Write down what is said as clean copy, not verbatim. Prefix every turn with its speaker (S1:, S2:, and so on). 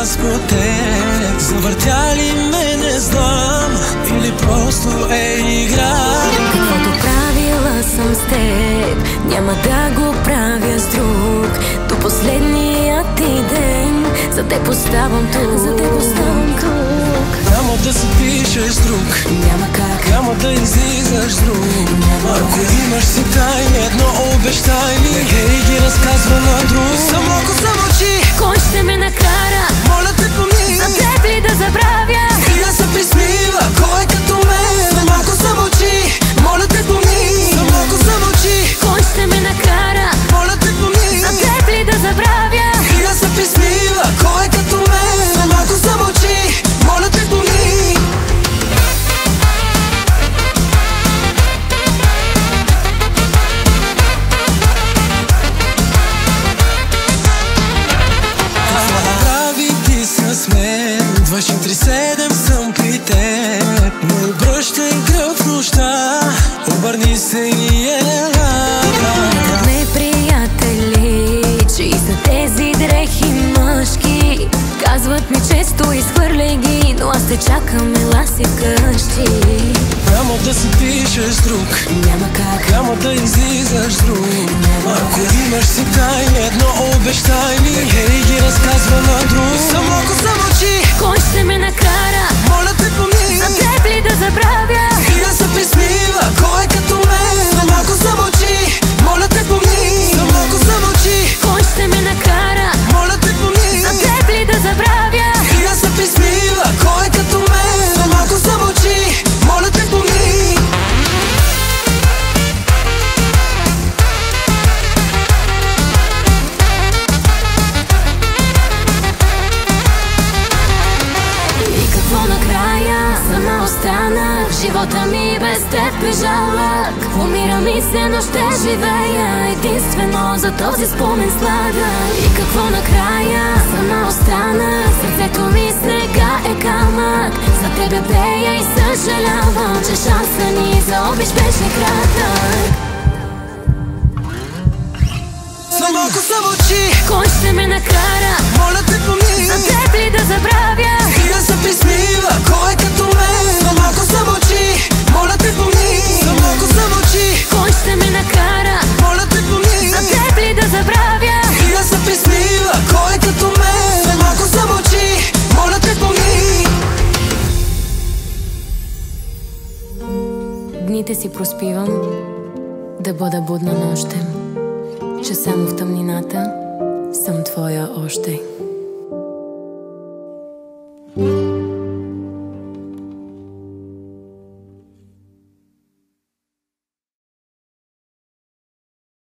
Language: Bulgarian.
S1: дискотек. Завъртя ли ме, не знам, или просто е игра.
S2: Каквото правила съм с теб, няма да го правя с друг. До последния ти ден за теб оставам тук.
S1: Няма да се пишеш с друг,
S2: Няма как,
S1: няма да излизаш с друг. Ако имаш си тайни, едно обещай ми, хей ги разказва на друг. Само ако замълчи,
S2: кой ще ме накара?
S1: моля те помни,
S2: За теб ли да забравя?
S1: и да се присмива, кой като мен. Само ако замълчи, моля те помни. Само ако замълчи,
S2: Кой ще ме накара?
S1: моля те помни,
S2: За теб ли да забравя?
S1: и да се присмива, кой като мен. Само ако замълчи, моля те помни. Прави ти с мен, 24/7 съм при теб. Не обръщай гръб в нощта, обърни се и ела.
S2: Ме приятели, че и са тези дрехи мъжки. Казват ми често изхвърляй ги, но аз те чакам, ела си вкъщи.
S1: Няма да се пишеш с друг,
S2: Няма как,
S1: няма да излизаш с друг. Ако имаш си тайни, едно обещай ми, хей ги разказва на друг. Само ако замълчи,
S2: кой ще ме накара?
S1: моля те помни,
S2: За теб ли да забравя?
S1: и да се присмива, кой като мен. Само ако замълчи, моля те помни. Само ако замълчи,
S2: Кой ще ме накара?
S1: моля те помни,
S2: За теб ли да забравя?
S1: и да се присмива, кой като мен. Само ако замълчи, моля те помни.
S2: И какво накрая? Сама останах, живота ми без теб е жалък. Умирам и се, но ще живея единствено за този спомен сладък. И какво накрая? Сама останах, сърцето ми сега е камък. За тебе пея и съжалявам, че шанса ни за обич беше кратък.
S1: Само ако замълчи,
S2: Кой ще ме накара?
S1: моля те помни,
S2: За теб ли да забравя?
S1: и да се присмива, кой като мен. Само ако замълчи, моля те помни. Само ако замълчи,
S2: Кой ще ме накара?
S1: моля те помни,
S2: За теб ли да забравя?
S1: и да се присмива, кой като мен. Само ако замълчи, моля те помни.
S2: Дните си проспивам, да бъда будна нощем, че само в тъмнината съм твоя още.